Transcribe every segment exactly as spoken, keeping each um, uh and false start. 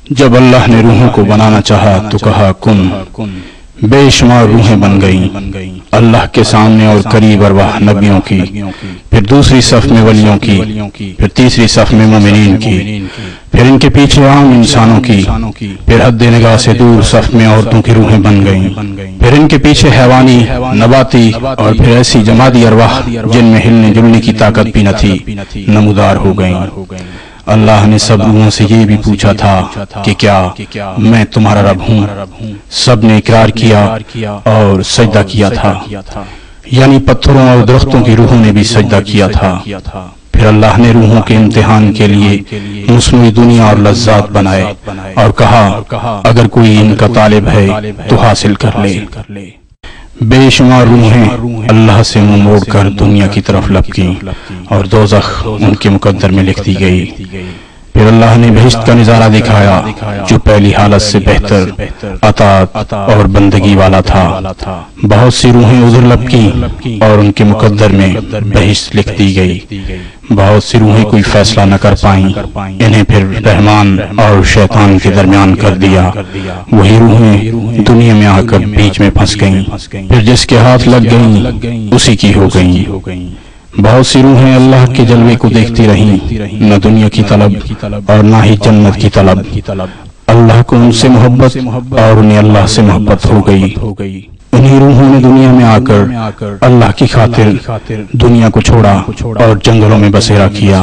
جب اللہ نے روحوں کو بنانا چاہا تو کہا کن، بے شمار روحیں بن گئیں، اللہ کے سامنے اور قریب ارواح نبیوں کی، پھر دوسری صف میں ولیوں کی، پھر تیسری صف میں مومنین کی، پھر ان کے پیچھے عام انسانوں کی، پھر حد نگاہ سے دور صف میں عورتوں کی روحیں بن گئیں، پھر ان کے پیچھے حیوانی، نباتی اور پھر ایسی جمادی ارواح جن میں ہلنے جلنے کی طاقت بھی نہ تھی نمودار ہو گئیں۔ اللہ نے سب روحوں سے یہ بھی پوچھا تھا کہ کیا میں تمہارا رب ہوں؟ سب نے اقرار کیا اور سجدہ کیا تھا، یعنی پتھروں اور درختوں کی روحوں نے بھی سجدہ کیا تھا۔ پھر اللہ نے روحوں کے امتحان کے لیے مصنوعی دنیا اور لذات بنائے اور کہا اگر کوئی ان کا طالب ہے تو حاصل کر لے۔ بے شمار روحیں اللہ سے منہ موڑ کر دنیا کی طرف لپکیں اور دوزخ ان کے مقدر میں لکھ دی گئی۔ پھر اللہ نے بہشت کا نظارہ دکھایا جو پہلی حالت سے بہتر، اطاعت اور بندگی والا تھا۔ بہت سی روحیں ادھر لپکیں اور ان کے مقدر میں بہشت لکھ دی گئی۔ بہت سی روحیں کوئی فیصلہ نہ کر پائیں، انہیں پھر رحمان اور شیطان کے درمیان کر دیا۔ وہی روحیں دنیا میں آ کر بیچ میں پھنس گئیں، پھر جس کے ہاتھ لگ گئیں اسی کی ہو گئیں۔ بہت سی روحیں اللہ کے جلوے کو دیکھتی رہیں، نہ دنیا کی طلب اور نہ ہی جنت کی طلب۔ اللہ کو ان سے محبت اور انہیں اللہ سے محبت ہو گئی۔ انہی روحوں نے دنیا میں آ کر اللہ کی خاطر دنیا کو چھوڑا اور جنگلوں میں بسیرا کیا۔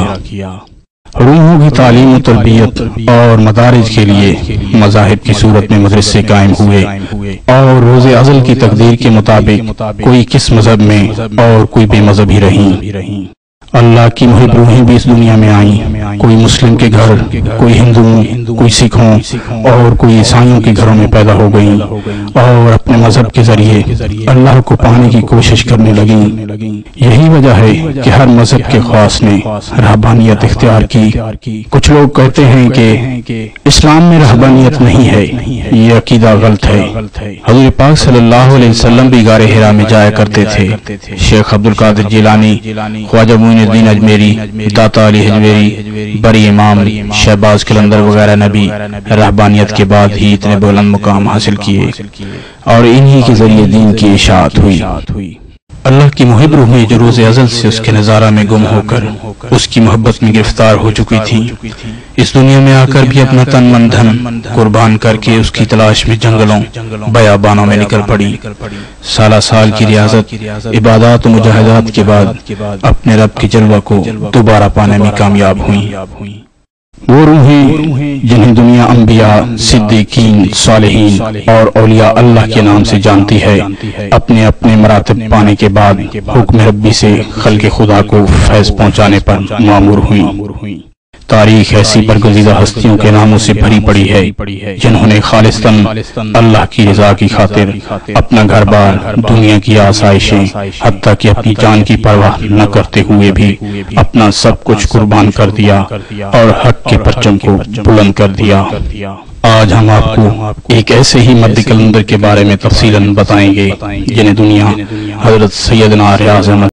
روحوں کی تعلیم و تربیت اور مدارج کے لیے مذاہب کی صورت میں مدرسے قائم ہوئے اور روز ازل کی تقدیر کے مطابق کوئی کس مذہب میں اور کوئی بے مذہبی رہیں۔ اللہ کی محب روحیں بھی اس دنیا میں آئیں، کوئی مسلم کے گھر، کوئی ہندوؤں، کوئی سکھوں اور کوئی عیسائیوں کے گھروں میں پیدا ہو گئیں اور اپنے مذہب کے ذریعے اللہ کو پانے کی کوشش کرنے لگیں۔ یہی وجہ ہے کہ ہر مذہب کے خاص نے رہبانیت اختیار کی۔ کچھ لوگ کہتے ہیں کہ اسلام میں رہبانیت نہیں ہے، یہ عقیدہ غلط ہے۔ حضور پاک صلی اللہ علیہ وسلم بھی غار حرا میں جایا کرتے تھے۔ شیخ عبد القادر جیلانی، خواجہ معین الدین اجمیری، داتا علی حجویری، بری امام، شہباز قلندر وغیرہ نے بھی رہبانیت کے بعد ہی اتنے بلند مقام حاصل کیے اور انہی کے ذریعے دین کی اشاعت ہوئی۔ اللہ کی محب روحیں جو روز ازل سے اس کے نظارہ میں گم ہو کر اس کی محبت میں گرفتار ہو چکی تھیں، اس دنیا میں آ کر بھی اپنا تن من دھن قربان کر کے اس کی تلاش میں جنگلوں بیابانوں میں نکل پڑی۔ سالہ سال کی ریاضت، عبادات و مجاہدات کے بعد اپنے رب کے جلوہ کو دوبارہ پانے میں کامیاب ہوئیں۔ وہ روحیں جنہیں دنیا انبیاء، صدیقین، صالحین اور اولیاء اللہ کے نام سے جانتی ہے، اپنے اپنے مراتب پانے کے بعد حکم ربی سے خلق خدا کو فیض پہنچانے پر مامور ہوئیں۔ تاریخ ایسی برگزیدہ ہستیوں کے ناموں سے بھری پڑی ہے جنہوں نے خالصتاً اللہ کی رضا کی خاطر اپنا گھر بار، دنیا کی آسائشیں، حتیٰ کہ اپنی جان کی پرواہ نہ کرتے ہوئے بھی اپنا سب کچھ قربان کر دیا اور حق کے پرچم کو بلند کر دیا۔ آج ہم آپ کو ایک ایسے ہی مرد کلندر کے بارے میں تفصیلاً بتائیں گے جنہیں دنیا حضرت سیدنا ریاض احمد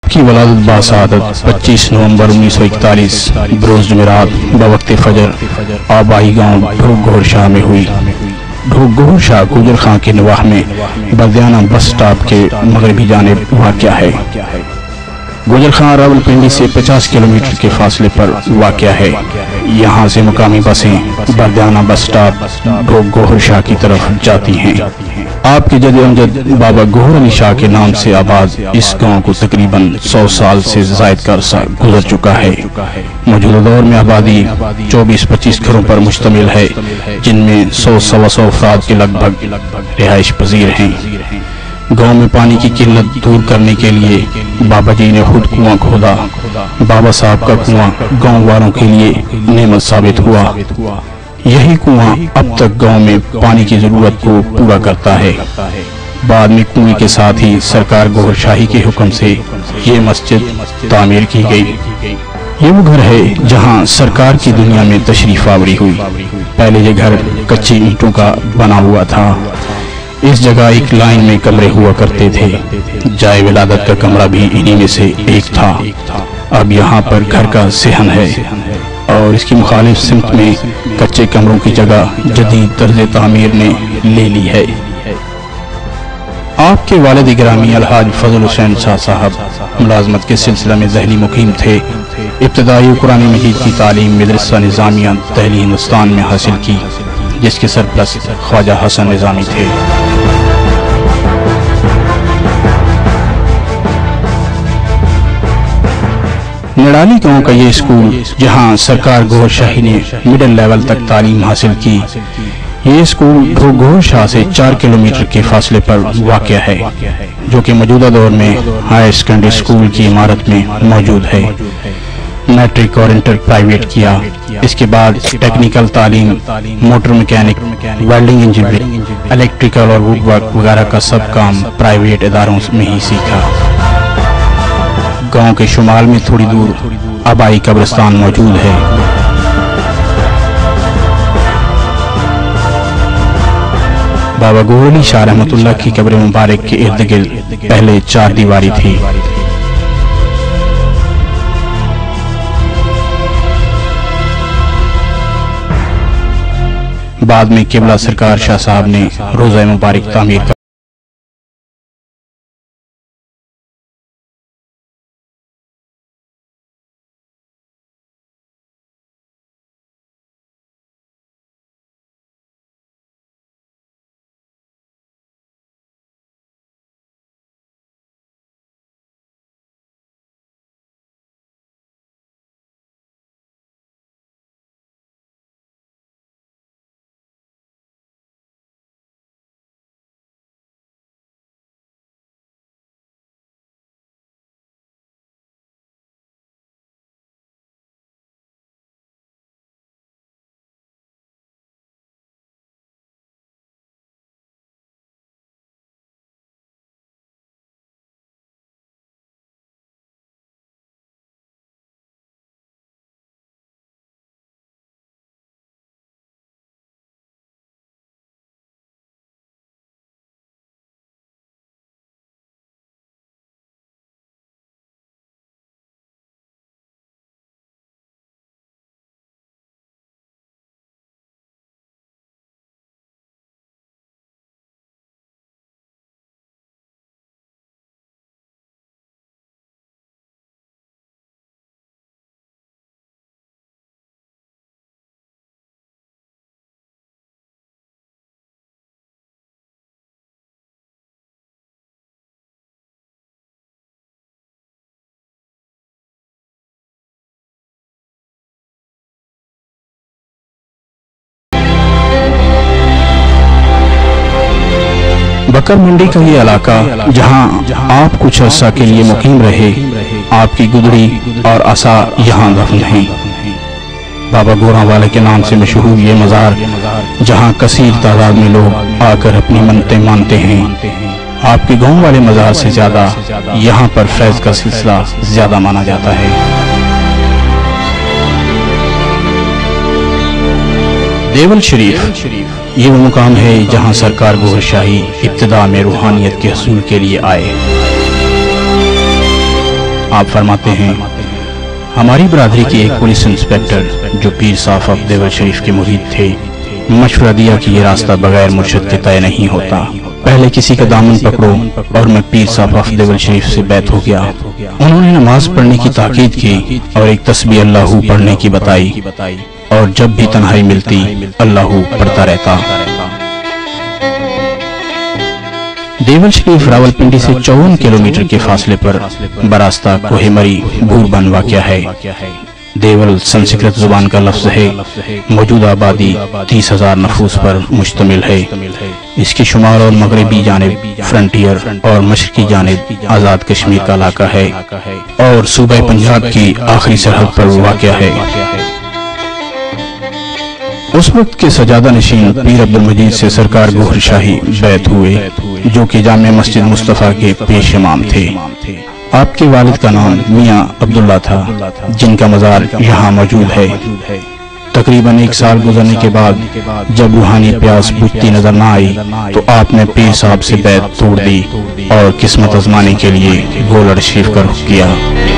کی ولادت باسعادت پچیس نومبر انیس سو اکتالیس بروز جمعرات بوقت فجر آبائی گاؤں ڈھوک گور شاہ میں ہوئی۔ ڈھوک گور شاہ گوجر خان کے نواح میں بردیانہ بس سٹاپ کے مغربی جانب واقع ہے۔ گوجر خان راولپنڈی سے پچاس کلومیٹر کے فاصلے پر واقع ہے۔ یہاں سے مقامی بسیں بردیانہ بس سٹاپ ڈھوک گور شاہ کی طرف جاتی ہیں۔ آپ کے جد امجد بابا گوہر علی شاہ کے نام سے آباد اس گاؤں کو تقریباً سو سال سے زائد کا عرصہ گزر چکا ہے۔ موجودہ دور میں آبادی چوبیس پچیس گھروں پر مشتمل ہے، جن میں سو سوا سو افراد کے لگ بھگ رہائش پذیر ہیں۔ گاؤں میں پانی کی قلت دور کرنے کے لیے بابا جی نے خود کنواں کھودا۔ بابا صاحب کا کنواں گاؤں والوں کے لیے نعمت ثابت ہوا۔ یہی کنواں اب تک گاؤں میں پانی کی ضرورت کو پورا کرتا ہے۔ بعد میں کنویں کے ساتھ ہی سرکار گوہر شاہی کے حکم سے یہ مسجد تعمیر کی گئی۔ یہ وہ گھر ہے جہاں سرکار کی دنیا میں تشریف آوری ہوئی۔ پہلے یہ گھر کچی اینٹوں کا بنا ہوا تھا۔ اس جگہ ایک لائن میں کمرے ہوا کرتے تھے۔ جائے ولادت کا کمرہ بھی انہی میں سے ایک تھا۔ اب یہاں پر گھر کا صحن ہے اور اس کی مخالف سمت میں کچے کمروں کی جگہ جدید طرز تعمیر نے لے لی ہے۔ آپ کے والد گرامی الحاج فضل حسین شاہ صاحب ملازمت کے سلسلہ میں دہلی مقیم تھے۔ ابتدائی قرآن مجید کی تعلیم مدرسہ نظامیہ دہلی ہندوستان میں حاصل کی، جس کے سرپرست خواجہ حسن نظامی تھے۔ نڈالی گاؤں کا یہ اسکول جہاں سرکار گوہر شاہی نے مڈل لیول تک تعلیم حاصل کی، یہ اسکول ڈھوک گور شاہ سے چار کلومیٹر کے فاصلے پر واقع ہے، جو کہ موجودہ دور میں ہائی سیکنڈری اسکول کی عمارت میں موجود ہے۔ میٹرک اور انٹر پرائیویٹ کیا۔ اس کے بعد ٹیکنیکل تعلیم، motor mechanic, welding engineering, electrical اور ووڈ ورک وغیرہ کا سب کام پرائیویٹ اداروں میں ہی سیکھا۔ گاؤں کے شمال میں تھوڑی دور آبائی قبرستان موجود ہے۔ بابا گوہر علی شاہ رحمۃ اللہ کی قبر مبارک کے ارد گرد پہلے چار دیواری تھی۔ بعد میں قبلہ سرکار شاہ صاحب نے روضہ مبارک تعمیر کر بکر منڈی کا یہ علاقہ جہاں آپ کچھ عرصہ کے لیے مقیم رہے، آپ کی گدڑی اور عصا یہاں دفن ہیں۔ بابا گوراں والے کے نام سے مشہور یہ مزار جہاں کثیر تعداد میں لوگ آ کر اپنی منتیں مانتے ہیں، آپ کے گاؤں والے مزار سے زیادہ یہاں پر فیض کا سلسلہ زیادہ مانا جاتا ہے۔ دیول شریف یہ وہ مقام ہے جہاں سرکار گوہر شاہی ابتدا میں روحانیت کے حصول کے لیے آئے۔ آپ فرماتے ہیں ہماری برادری کے ایک پولیس انسپیکٹر جو پیر صاحب آف دیول شریف کے مرید تھے مشورہ دیا کہ یہ راستہ بغیر مرشد کے طے نہیں ہوتا، پہلے کسی کا دامن پکڑو، اور میں پیر صاحب آف دیول شریف سے بیعت ہو گیا۔ انہوں نے نماز پڑھنے کی تاکید کی اور ایک تسبیح اللہ پڑھنے کی بتائی، اور جب بھی تنہائی ملتی اللہ پڑھتا رہتا۔ دیول شریف راولپنڈی سے چون کلومیٹر کے فاصلے پر براستہ کوہ مری بھوربن واقع ہے۔ دیول سنسکرت زبان کا لفظ ہے، موجودہ آبادی تیس ہزار نفوس پر مشتمل ہے۔ اس کی شمال اور مغربی جانب فرنٹیئر اور مشرقی جانب آزاد کشمیر کا علاقہ ہے اور صوبہ پنجاب کی آخری سرحد پر واقع ہے۔ اس وقت کے سجادہ نشین پیر عبدالمجید سے سرکار گوہر شاہی بیعت ہوئے جو کہ جامع مسجد مصطفیٰ کے پیش امام تھے۔ آپ کے والد کا نام میاں عبداللہ تھا جن کا مزار یہاں موجود ہے۔ تقریباً ایک سال گزرنے کے بعد جب روحانی پیاس بجھتی نظر نہ آئی تو آپ نے پیر صاحب سے بیعت توڑ دی اور قسمت آزمانے کے لیے گولڑ شریف کا رخ کیا۔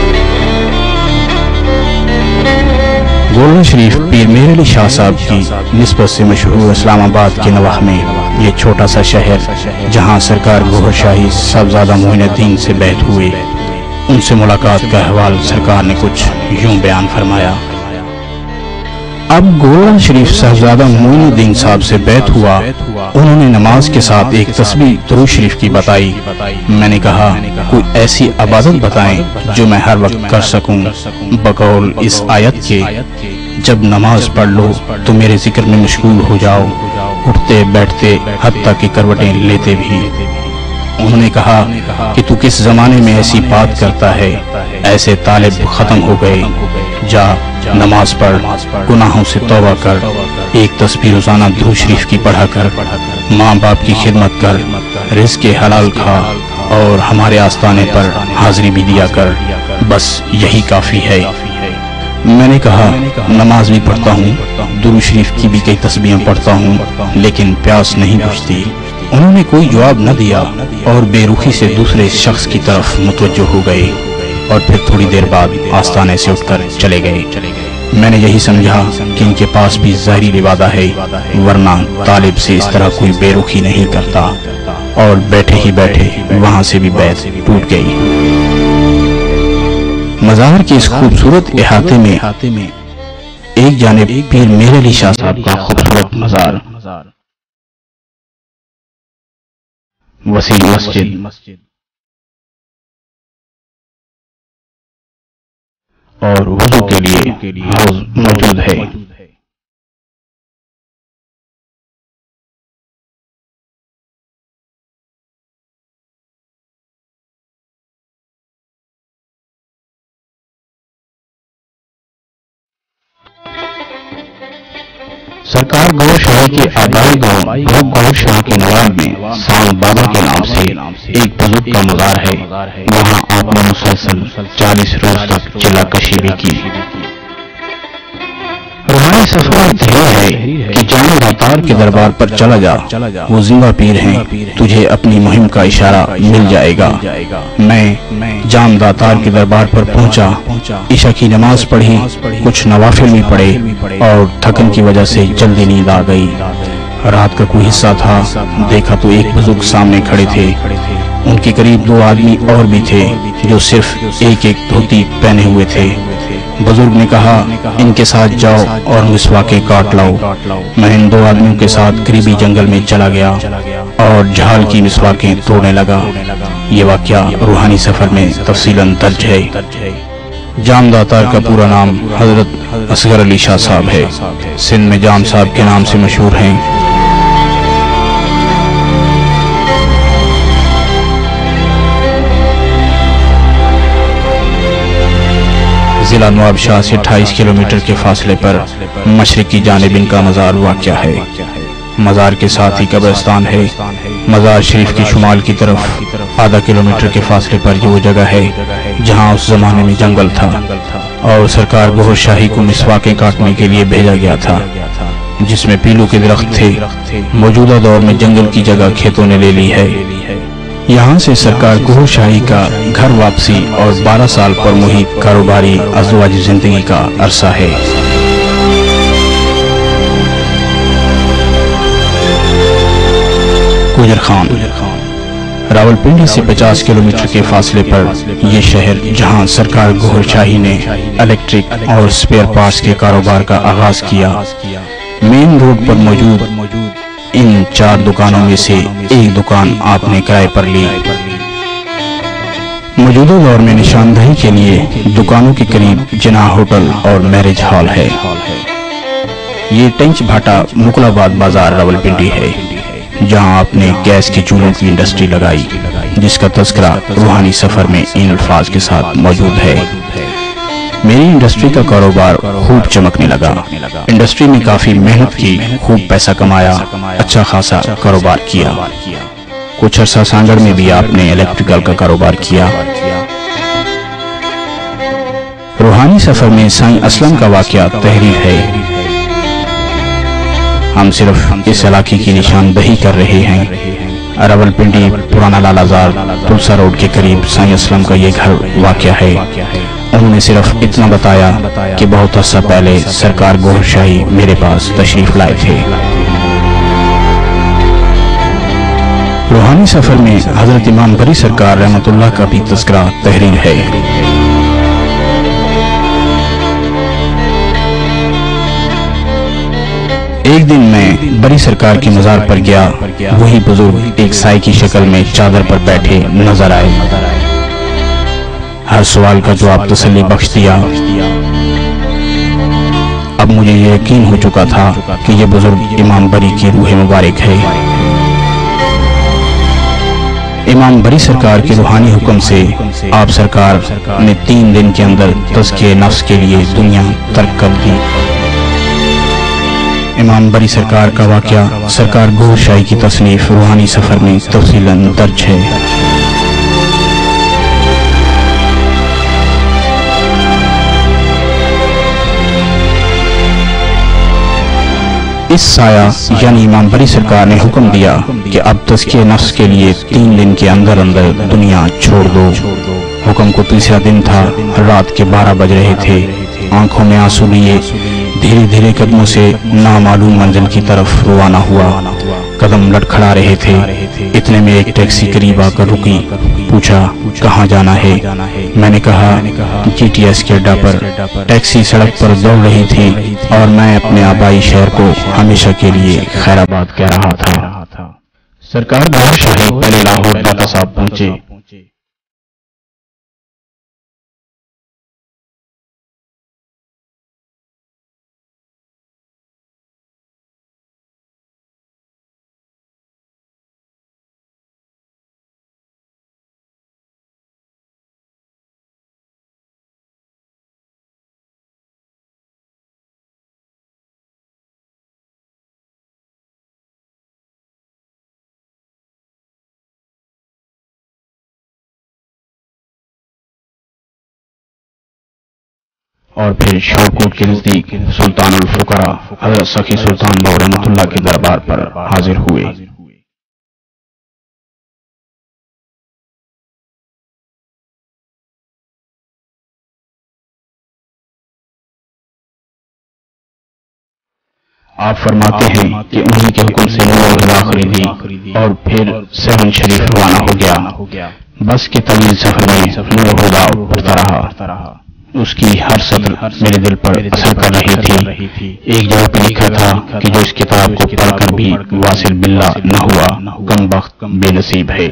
گولڑ شریف پیر میر علی شاہ صاحب کی نسبت سے مشہور اسلام آباد کے نواح میں یہ چھوٹا سا شہر جہاں سرکار گوہر شاہی صاحبزادہ معین الدین سے بیعت ہوئے، ان سے ملاقات کا احوال سرکار نے کچھ یوں بیان فرمایا۔ اب گولڑ شریف صاحبزادہ معین الدین صاحب سے بیعت ہوا، انہوں نے نماز کے ساتھ ایک تسبیح درود شریف کی بتائی۔ میں نے کہا کوئی ایسی عبادت بتائیں جو میں ہر وقت کر سکوں بقول اس آیت کے، جب نماز پڑھ لو تو میرے ذکر میں مشغول ہو جاؤ، اٹھتے بیٹھتے حتیٰ کہ کروٹیں لیتے بھی۔ انہوں نے کہا کہ تو کس زمانے میں ایسی بات کرتا ہے، ایسے طالب ختم ہو گئے، جا نماز پڑھ، گناہوں سے توبہ کر، ایک تسبیح روزانہ درود شریف کی پڑھا کر، ماں باپ کی خدمت کر، رزق حلال کھا اور ہمارے آستانے پر حاضری بھی دیا کر، بس یہی کافی ہے۔ میں نے کہا نماز بھی پڑھتا ہوں، درود شریف کی بھی کئی تسبیحیں پڑھتا ہوں، لیکن پیاس نہیں بجھتی۔ انہوں نے کوئی جواب نہ دیا اور بے رخی سے دوسرے شخص کی طرف متوجہ ہو گئے اور پھر تھوڑی دیر بعد آستانے سے اٹھ کر چلے گئے۔ میں نے یہی سمجھا کہ ان کے پاس بھی ظاہری لبادہ ہے، ورنہ طالب سے اس طرح کوئی بے رخی نہیں کرتا، اور بیٹھے ہی بیٹھے وہاں سے بھی بیعت ٹوٹ گئی۔ مزار کے اس خوبصورت احاطے میں ایک جانب پیر میر علی شاہ صاحب کا خوبصورت مزار، وسیع مسجد اور وضو کے لیے حوض موجود ہے۔ سرکار گوہر شاہی کے آبائی گاؤں گوہر شاہ کے نواب میں سانگ بابا کے نام سے ایک بزرگ کا مزار ہے، وہاں آپ نے مسلسل چالیس روز تک چلا کشی بھی کی۔ روحانی سفر یہ ہے کہ جان داتار کے دربار پر چلا جا، وہ زندہ پیر ہیں، تجھے اپنی مہم کا اشارہ مل جائے گا۔ میں جان داتار کے دربار پر پہنچا، عشاء کی نماز پڑھی، کچھ نوافل بھی پڑھے اور تھکن کی وجہ سے جلدی نیند آ گئی۔ رات کا کوئی حصہ تھا، دیکھا تو ایک بزرگ سامنے کھڑے تھے، ان کے قریب دو آدمی اور بھی تھے جو صرف ایک ایک دھوتی پہنے ہوئے تھے۔ بزرگ نے کہا ان کے ساتھ جاؤ اور مسواکیں کاٹ لاؤ۔ میں ان دو آدمیوں کے ساتھ قریبی جنگل میں چلا گیا اور جھال کی مسواکیں توڑنے لگا۔ یہ واقعہ روحانی سفر میں تفصیلاً درج ہے۔ جام داتار کا پورا نام حضرت اصغر علی شاہ صاحب ہے، سندھ میں جام صاحب کے نام سے مشہور ہیں۔ ضلع نواب شاہ سے اٹھائیس کلومیٹر کے فاصلے پر مشرق کی جانب ان کا مزار واقع ہے۔ مزار کے ساتھ ہی قبرستان ہے۔ مزار شریف کی شمال کی طرف آدھا کلومیٹر کے فاصلے پر یہ وہ جگہ ہے جہاں اس زمانے میں جنگل تھا اور سرکار گوہر شاہی کو مسواکیں کاٹنے کے لیے بھیجا گیا تھا، جس میں پیلو کے درخت تھے۔ موجودہ دور میں جنگل کی جگہ کھیتوں نے لے لی ہے۔ یہاں سے سرکار گوھر شاہی کا گھر واپسی اور بارہ سال پر محیط کاروباری ازدواجی زندگی کا عرصہ ہے۔ گوجر خان راولپنڈی سے پچاس کلومیٹر کے فاصلے پر یہ شہر، جہاں سرکار گوھر شاہی نے الیکٹرک اور سپیئر پارٹس کے کاروبار کا آغاز کیا، مین روڈ پر موجود ان چار دکانوں میں سے ایک دکان آپ نے کرائے پر لی۔ موجودہ دور میں نشاندہی کے لیے دکانوں کے قریب جناح ہوٹل اور میرج ہال ہے۔ یہ ٹینچ بھاٹا مغل آباد بازار راولپنڈی ہے، جہاں آپ نے گیس کے چولہوں کی انڈسٹری لگائی، جس کا تذکرہ روحانی سفر میں ان الفاظ کے ساتھ موجود ہے۔ میری انڈسٹری کا کاروبار خوب چمکنے لگا، انڈسٹری میں کافی محنت کی، خوب پیسہ کمایا، اچھا خاصا کاروبار کیا۔ کچھ عرصہ سانگڑ میں بھی آپ نے الیکٹریکل کا کاروبار کیا۔ روحانی سفر میں سائیں اسلم کا واقعہ تحریر ہے۔ ہم صرف اس علاقے کی نشاندہی کر رہے ہیں۔ راولپنڈی پرانا لال آزار تلسا روڈ کے قریب سائیں اسلم کا یہ گھر واقع ہے۔ انہوں نے صرف اتنا بتایا کہ بہت عرصہ پہلے سرکار گوھر شاہی میرے پاس تشریف لائے تھے۔ روحانی سفر میں حضرت امام بری سرکار رحمت اللہ کا بھی تذکرہ تحریر ہے۔ ایک دن میں بری سرکار کے مزار پر گیا، وہی بزرگ ایک سائے کی شکل میں چادر پر بیٹھے نظر آئے۔ ہر سوال کا جواب تسلی بخش دیا۔ اب مجھے یہ یقین ہو چکا تھا کہ یہ بزرگ امام بری کی روح مبارک ہے۔ امام بری سرکار کے روحانی حکم سے آپ سرکار نے تین دن کے اندر تزکیہ نفس کے لیے دنیا ترک کر دی۔ امام بری سرکار کا واقعہ سرکار گوھر شاہی کی تصنیف روحانی سفر میں تفصیلاً درج ہے۔ اس سایہ یعنی امام بری سرکار نے حکم دیا کہ اب تزکیہ نفس کے لیے تین دن کے اندر اندر دنیا چھوڑ دو۔ حکم کو تیسرا دن تھا، رات کے بارہ بج رہے تھے۔ آنکھوں میں آنسو لیے دھیرے دھیرے قدموں سے نامعلوم منزل کی طرف روانہ ہوا۔ قدم لڑکھڑا رہے تھے، اتنے میں ایک ٹیکسی قریب آ کر رکی۔ پوچھا کہاں جانا ہے؟ میں نے کہا جی ٹی ایس کے اڈا پر۔ ٹیکسی سڑک پر دوڑ رہی تھی اور میں اپنے آبائی شہر کو ہمیشہ کے لیے خیر آباد کہہ رہا تھا۔ سرکار گوھر شاہی پہلے لاہور ڈاکا صاحب پہنچے۔ اور پھر شاہکوٹ کے نزدیک سلطان الفقراء حضرت سخی سلطان بہو رحمۃ اللہ کے دربار پر حاضر ہوئے۔ آپ فرماتے ہیں کہ انہی کے حکم سے نور غذا خریدی اور پھر سہن شریف روانہ ہو گیا۔ بس کے طویل سفر میں نور غذا پڑھتا رہا۔ اس کی ہر سطر میرے دل پر اثر کر رہی تھی۔ ایک جگہ پر لکھا تھا کہ جو اس کتاب کو پڑھ کر بھی واصل باللہ نہ ہوا، کم بخت بے نصیب ہے۔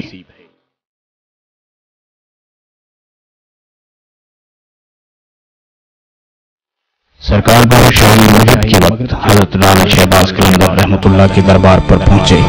سرکار گوھر شاہی مغرب کے وقت حضرت رانا شہباز قلندر رحمت اللہ کے دربار پر پہنچے۔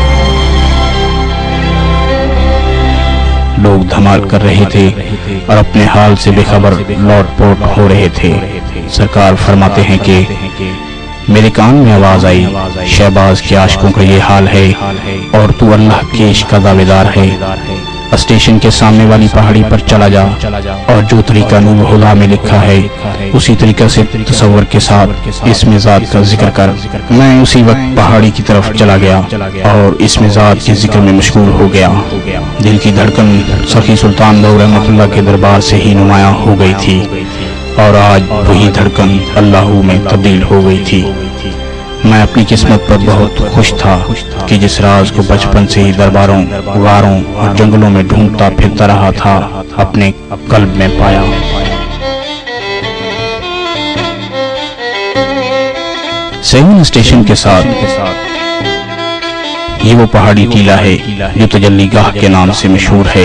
لوگ دھمال کر رہے تھے اور اپنے حال سے بے خبر لوٹ پوٹ ہو رہے تھے۔ سرکار فرماتے ہیں کہ میرے کان میں آواز آئی، شہباز کے عاشقوں کا یہ حال ہے اور تو اللہ کے عشق کا دعویدار ہے۔ اسٹیشن کے سامنے والی پہاڑی پر چلا جا اور جو طریقہ نور الہدیٰ میں لکھا ہے اسی طریقہ سے تصور کے ساتھ اسم ذات کا ذکر کر۔ میں اسی وقت پہاڑی کی طرف چلا گیا اور اسم ذات کے ذکر میں مشغول ہو گیا۔ دل کی دھڑکن سخی سلطان دور رحمۃ اللہ کے دربار سے ہی نمایاں ہو گئی تھی اور آج وہی دھڑکن اللہ میں تبدیل ہو گئی تھی۔ میں اپنی قسمت پر بہت خوش تھا کہ جس راز کو بچپن سے ہی درباروں، غاروں اور جنگلوں میں ڈھونڈتا پھرتا رہا تھا اپنے قلب میں پایا۔ سیون اسٹیشن کے ساتھ یہ وہ پہاڑی ٹیلہ ہے جو تجلی گاہ کے نام سے مشہور ہے،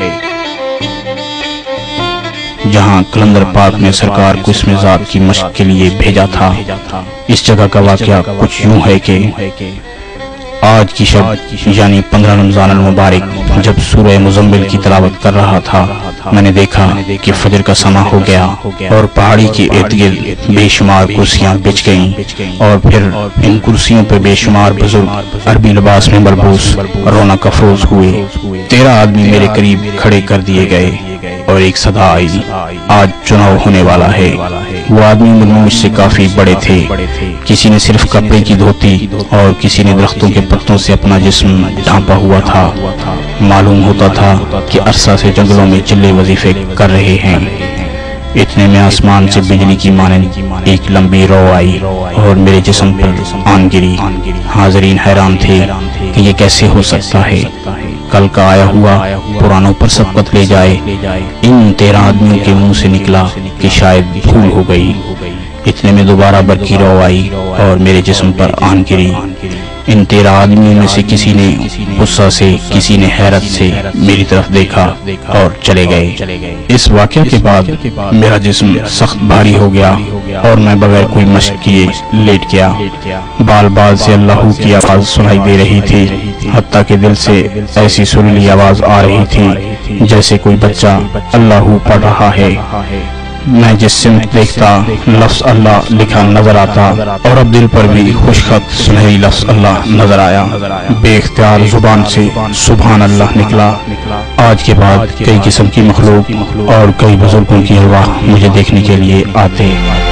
جہاں کلندر پاک نے سرکار کو اسم ذات کی مشق کے لیے بھیجا تھا۔ اس جگہ کا واقعہ کچھ یوں ہے کہ آج کی شب یعنی پندرہ رمضان المبارک جب سورہ مزمل کی تلاوت کر رہا تھا، میں نے دیکھا کہ فجر کا سماں ہو گیا اور پہاڑی کے ارد گرد بے شمار کرسیاں بچھ گئیں اور پھر ان کرسیوں پہ بے شمار بزرگ عربی لباس میں ملبوس رونق افروز ہوئے۔ تیرہ آدمی میرے قریب کھڑے کر دیے گئے اور ایک صدا آئی، آج چناؤ ہونے والا ہے۔ وہ آدمی مجھ سے کافی بڑے تھے، کسی نے صرف کپڑے کی دھوتی اور کسی نے درختوں کے پتوں سے اپنا جسم ڈھانپا ہوا تھا۔ معلوم ہوتا تھا کہ عرصہ سے جنگلوں میں چلے وظیفے کر رہے ہیں۔ اتنے میں آسمان سے بجلی کی مانند ایک لمبی رو آئی اور میرے جسم پر آن گری۔ حاضرین حیران تھے کہ یہ کیسے ہو سکتا ہے، کل کا آیا ہوا پرانوں پر سبقت لے جائے۔ ان تیرہ آدمیوں کے منہ سے نکلا کہ شاید بھول ہو گئی۔ اتنے میں دوبارہ برقی رو آئی اور میرے جسم پر آن گری۔ ان تیرہ آدمیوں میں سے کسی نے غصہ سے، کسی نے حیرت سے میری طرف دیکھا اور چلے گئے۔ اس واقعہ کے بعد میرا جسم سخت بھاری ہو گیا اور میں بغیر کوئی مشق کیے لیٹ گیا۔ بال بال سے اللہ کی آواز سنائی دے رہی تھی، حتیٰ کہ دل سے ایسی سریلی آواز آ رہی تھی جیسے کوئی بچہ اللہ پڑھ رہا ہے۔ میں جس سمت دیکھتا لفظ اللہ لکھا نظر آتا اور اب دل پر بھی خوشخط سنہری لفظ اللہ نظر آیا۔ بے اختیار زبان سے سبحان اللہ نکلا۔ آج کے بعد کئی قسم کی مخلوق اور کئی بزرگوں کی ارواح مجھے دیکھنے کے لیے آتے۔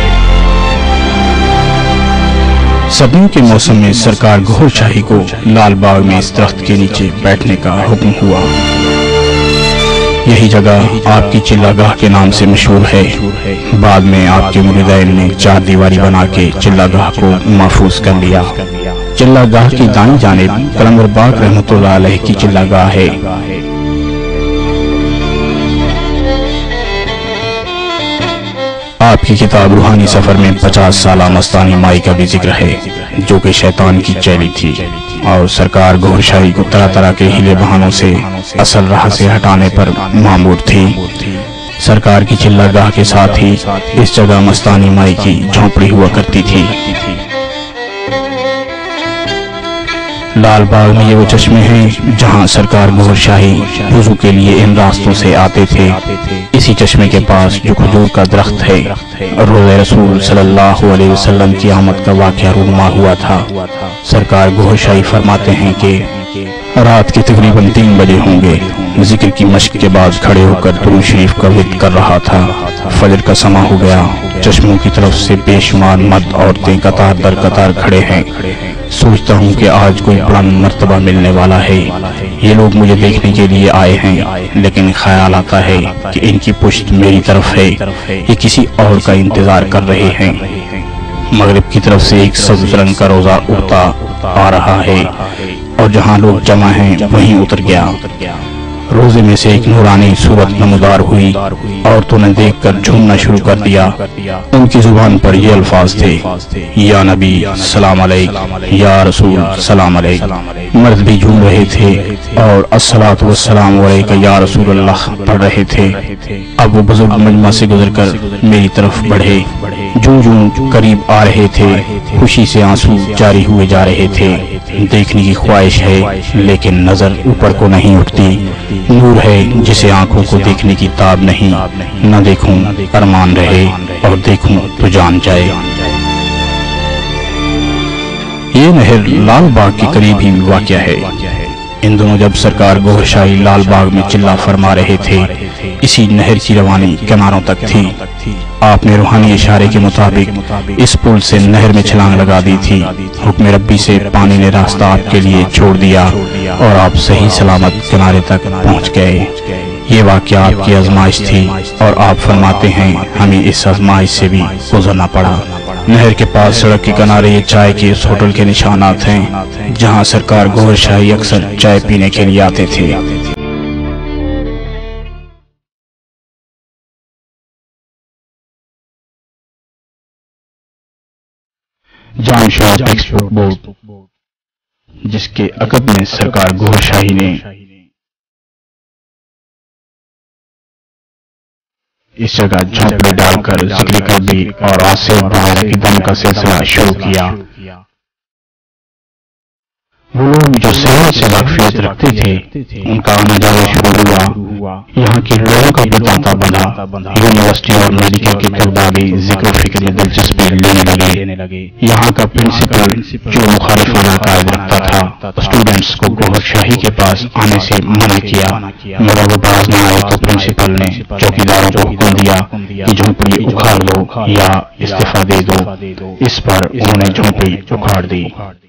سردیوں کے موسم میں سرکار گہر شاہی کو لال باغ میں اس درخت کے نیچے بیٹھنے کا حکم ہوا۔ یہی جگہ آپ کی چلہ گاہ کے نام سے مشہور ہے۔ بعد میں آپ کے مریدین نے چار دیواری بنا کے چلہ گاہ کو محفوظ کر لیا۔ چلہ گاہ کی دائیں جانب کلندر پاک رحمۃ اللہ علیہ کی چلہ گاہ ہے۔ آپ کی کتاب روحانی سفر میں پچاس سالہ مستانی مائی کا بھی ذکر ہے جو کہ شیطان کی چیلی تھی اور سرکار گہر شاہی کو طرح طرح کے ہیلے بہانوں سے اصل راہ سے ہٹانے پر مامور تھی۔ سرکار کی چلہ گاہ کے ساتھ ہی اس جگہ مستانی مائی کی جھونپڑی ہوا کرتی تھی۔ لال باغ میں یہ وہ چشمے ہیں جہاں سرکار گہر شاہی وضو کے لیے ان راستوں سے آتے تھے۔ اسی چشمے کے پاس جو کھجور کا درخت ہے، روضہ رسول صلی اللہ علیہ وسلم کی آمد کا واقعہ رونما ہوا تھا۔ سرکار گہر شاہی فرماتے ہیں کہ رات کے تقریباً تین بجے ہوں گے، ذکر کی مشق کے بعد کھڑے ہو کر درود شریف کا ورد کر رہا تھا۔ فجر کا سماں ہو گیا، چشموں کی طرف سے بے شمار مرد عورتیں قطار در قطار کھڑے ہیں۔ سوچتا ہوں کہ آج کوئی بڑا مرتبہ ملنے والا ہے۔ یہ لوگ مجھے دیکھنے کے لیے آئے ہیں، لیکن خیال آتا ہے کہ ان کی پشت میری طرف ہے، یہ کسی اور کا انتظار کر رہے ہیں۔ مغرب کی طرف سے ایک سبز رنگ کا روزہ اڑتا آ رہا ہے اور جہاں لوگ جمع ہیں وہیں اتر گیا۔ روزے میں سے ایک نورانی صورت نمودار ہوئی، عورتوں نے دیکھ کر جھومنا شروع کر دیا۔ ان کی زبان پر یہ الفاظ تھے، یا نبی سلام علیک، یا رسول سلام علیک۔ مرد بھی جھوم رہے تھے اور الصلاۃ والسلام علیک یا رسول اللہ پڑھ رہے تھے۔ اب وہ بزرگ مجمع سے گزر کر میری طرف بڑھے، جوں جوں قریب آ رہے تھے خوشی سے آنسو جاری ہوئے جا رہے تھے۔ دیکھنے کی خواہش ہے لیکن نظر اوپر کو نہیں اٹھتی۔ نور ہے جسے آنکھوں کو دیکھنے کی تاب نہیں، نہ دیکھوں ارمان رہے اور دیکھوں تو جان جائے۔ یہ نہر لال باغ کے قریب ہی واقع ہے۔ ان دنوں جب سرکار گوھر شاہی لال باغ میں چلا فرما رہے تھے، اسی نہر کی روانی کناروں تک تھی۔ آپ نے روحانی اشارے کے مطابق اس پل سے نہر میں چھلانگ لگا دی تھی۔ حکم ربی سے پانی نے راستہ آپ کے لیے چھوڑ دیا اور آپ صحیح سلامت کنارے تک پہنچ گئے۔ یہ واقعہ آپ کی آزمائش تھی اور آپ فرماتے ہیں ہمیں اس آزمائش سے بھی گزرنا پڑا۔ نہر کے پاس سڑک کے کنارے یہ چائے کے اس ہوٹل کے نشانات ہیں جہاں سرکار گوھر شاہی اکثر چائے پینے کے لیے آتے تھے۔ جان شاپ ایکسپورٹ بورڈ، جس کے عقب میں سرکار گوھر شاہی نے اس جگہ جھونپڑے ڈال کر ذکر قلبی اور آصف وغیرہ کی دم کا سلسلہ شروع کیا۔ وہ لوگ جو صحت سے واقفیت رکھتے تھے ان کا آنا جانا شروع ہوا۔ یہاں کے لوگوں کا بتاتا بنا یونیورسٹی اور میڈیکل کے طلباء بھی ذکر و فکر میں دلچسپی لینے لگے۔ یہاں کا پرنسپل جو مخالفانہ عقائد رکھتا تھا اسٹوڈنٹس کو گوھر شاہی کے پاس آنے سے منع کیا، مگر وہ باز نہ آئے تو پرنسپل نے چوکیداروں کو حکم دیا کہ جھونپڑی اکھاڑ دو یا استعفیٰ دے دو۔ اس پر انہوں نے جھونپڑی اکھاڑ دی۔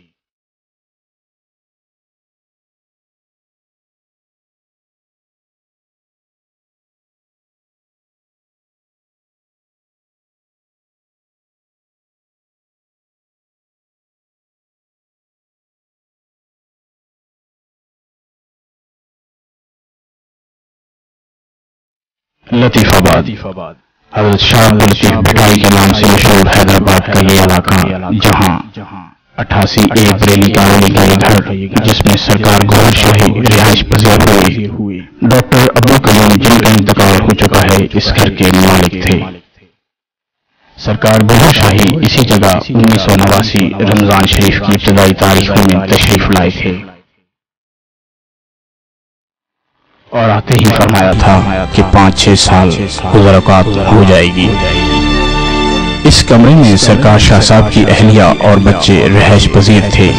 لطیف آباد، حضرت شاہ عبد اللطیف بھٹائی کے نام سے مشہور حیدرآباد کا یہ علاقہ، جہاں اٹھاسی ایک بریلی کالونی کا یہ گھر جس میں سرکار گوھر شاہی رہائش پذیر ہوئے، ڈاکٹر عبدالکلیم جن کا انتقال ہو چکا ہے اس گھر کے مالک تھے۔ سرکار گوھر شاہی اسی جگہ انیس سو نواسی رمضان شریف کی ابتدائی تاریخوں میں تشریف لائے تھے اور آتے ہی فرمایا تھا کہ پانچ چھ سال گزر اوقات ہو جائے گی۔ اس کمرے میں سرکار شاہ صاحب کی اہلیہ اور بچے رہائش پذیر تھے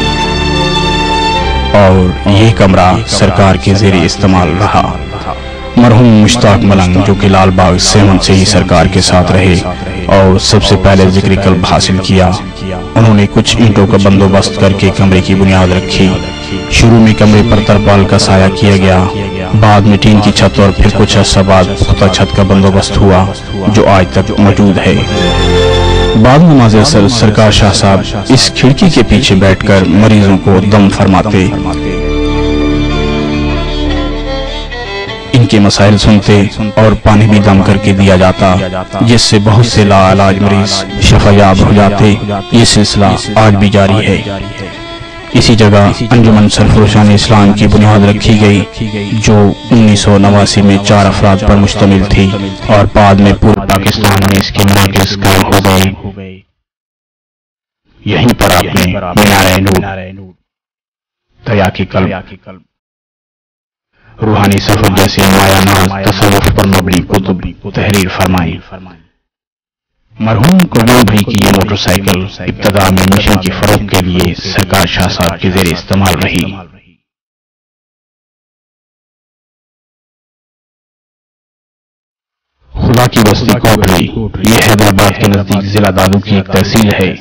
اور یہ کمرہ سرکار کے زیر استعمال رہا۔ مرحوم مشتاق ملنگ جو کہ لال باغ سیون سے ہی سرکار کے ساتھ رہے اور سب سے پہلے ذکر قلب حاصل کیا، انہوں نے کچھ اینٹوں کا بندوبست کر کے کمرے کی بنیاد رکھی۔ شروع میں کمرے پر ترپال کا سایہ کیا گیا، بعد میں ٹین کی چھت اور پھر کچھ عرصہ بعد پختہ چھت کا بندوبست ہوا جو آج تک موجود ہے۔ بعد نماز اثر سرکار شاہ صاحب اس کھڑکی کے پیچھے بیٹھ کر مریضوں کو دم فرماتے، ان کے مسائل سنتے اور پانی بھی دم کر کے دیا جاتا جس سے بہت سے لا علاج مریض شفا یاب ہو جاتے۔ یہ سلسلہ آج بھی جاری ہے۔ اسی جگہ انجمن سرفروشان اسلام کی بنیاد رکھی گئی جو انیس سو نواسی میں چار افراد پر مشتمل تھی اور بعد میں پورے پاکستان میں اس کے مراکز قائم ہو گئے۔ یہیں پر آپ نے مینار نور، دریا کی قلب، روحانی سفر جیسے مایا ناز تصوف پر مبنی کتب تحریر فرمائی۔ مرحوم قبول بھائی کی یہ موٹر سائیکل ابتدا میں مشن کی فروغ کے لیے سرکار شاہ صاحب کے زیر استعمال رہی۔ خدا کی بستی کوٹری، یہ حیدرآباد کے نزدیک ضلع دادو کی ایک تحصیل ہے۔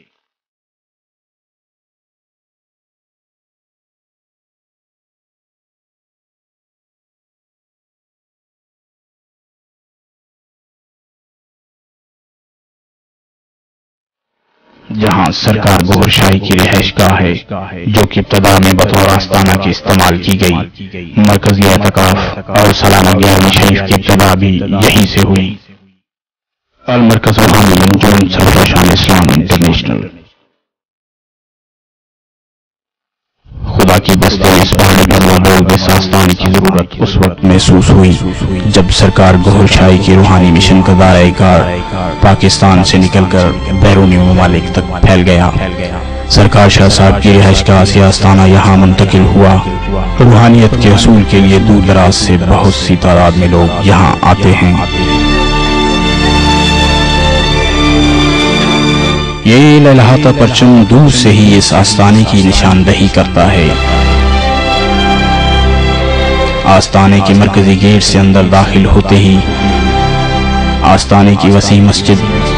جہاں سرکار گوھر شاہی کی رہائش گاہ ہے جو کہ ابتدا میں بطور آستانہ کے استعمال کی گئی۔ مرکزی اعتکاف اور سالانہ گیارہویں شریف کی ابتدا بھی یہیں سے ہوئی۔ المرکز روحانی انجمن سرفروشان اسلام انٹرنیشنل۔ خدا کی بستی میں سبحان لوگ اس آستانے کی ضرورت اس وقت محسوس ہوئی جب سرکار گوھر شاہی کی روحانی مشن کا دائرہ کار پاکستان سے نکل کر بیرونی ممالک تک پھیل گیا۔ سرکار شاہ صاحب کی رہائش گاہ سے آستانہ یہاں منتقل ہوا۔ روحانیت کے حصول کے لیے دور دراز سے بہت سی تعداد میں لوگ یہاں آتے ہیں۔ یہ لہلاتا پرچم دور سے ہی اس آستانے کی نشاندہی کرتا ہے۔ آستانے کے مرکزی گیٹ سے اندر داخل ہوتے ہی آستانے کی وسیع مسجد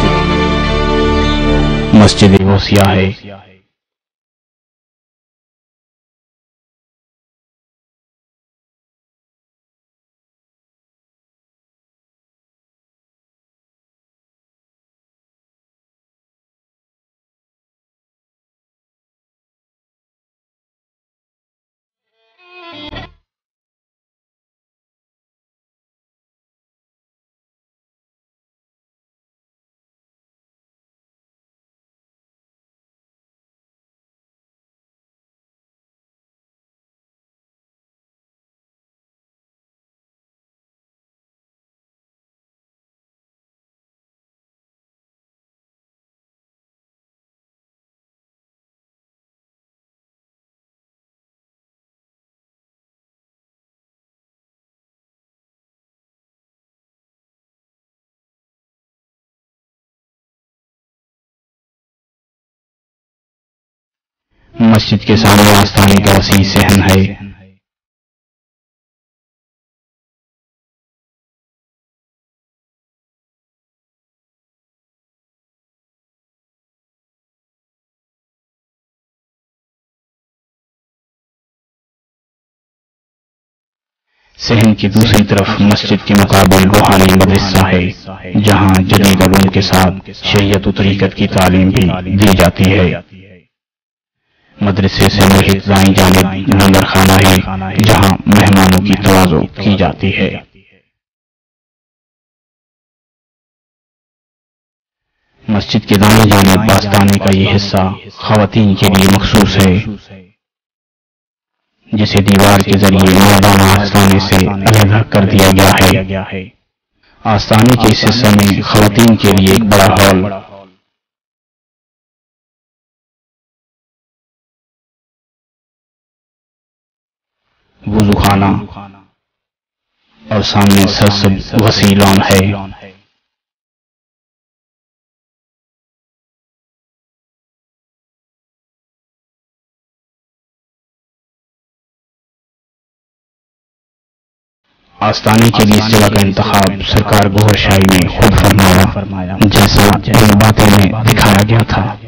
مسجد غوثیہ ہے۔ مسجد کے سامنے آستانے کا وسیع صحن ہے۔ صحن کی دوسری طرف مسجد کے مقابل روحانی مدرسہ ہے، جہاں جدید علوم کے ساتھ شریعت و طریقت کی تعلیم بھی دی جاتی ہے۔ مدرسے سے محیط دائیں جانب لنگر خانہ ہے، جہاں مہمانوں کی تواضع کی جاتی ہے۔ مسجد کے دائیں جانب آستانے کا یہ حصہ خواتین کے لیے مخصوص ہے، جسے دیوار کے ذریعے مردانہ آستانے سے علیحدہ کر دیا گیا ہے۔ آستانے کے اس حصے میں خواتین کے لیے ایک بڑا ہال، وضو خانہ اور سامنے سرسبز وسیع لان ہے۔ آستانے کے لیے اس جگہ کا انتخاب سرکار گوھر شاہی نے خود فرمایا، جیسا ان باتوں میں دکھایا گیا تھا۔